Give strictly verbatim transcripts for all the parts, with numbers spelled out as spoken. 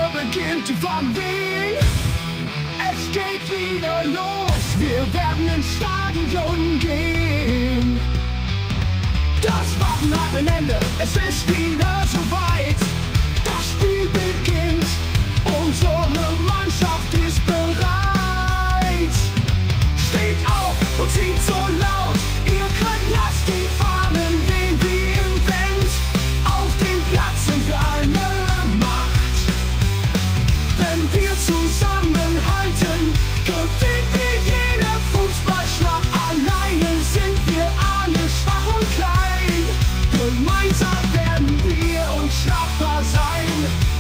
Hier beginnt die Familie. Es geht wieder los. Wir werden ins Stadion gehen. Das Warten hat ein Ende. Es ist wieder soweit. Das Spiel beginnt. Unsere Mannschaft ist bereit. Steht auf und singt so laut. Ihr könnt, lasst die Fahnen wehen wie im Wind. Auf dem Platz sind wir eine Macht. Wenn wir zusammenhalten, gewinnt wir jede Fußballschlacht. Alleine sind wir alle schwach und klein. Gemeinsam werden wir unschlagbar sein.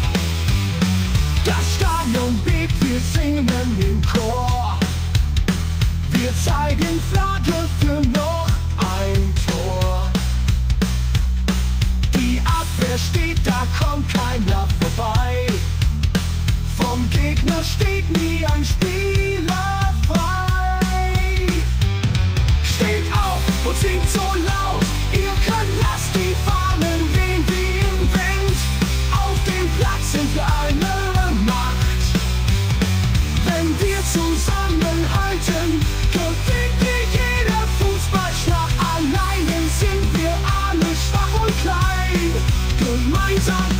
Das Stadion bebt, wir singen im Chor. Wir zeigen Flagge für noch ein Tor. Die Abwehr steht, da kommt keiner vorbei. Vom Gegner steht nie ein Spieler frei. Steht auf und singt so laut. Ihr könnt, lasst die Fahnen wehen wie im Wind. Auf dem Platz sind wir eine Macht. Wenn wir zusammenhalten, gewinnt wir jede Fußballschlacht. Alleine sind wir alle schwach und klein. Gemeinsam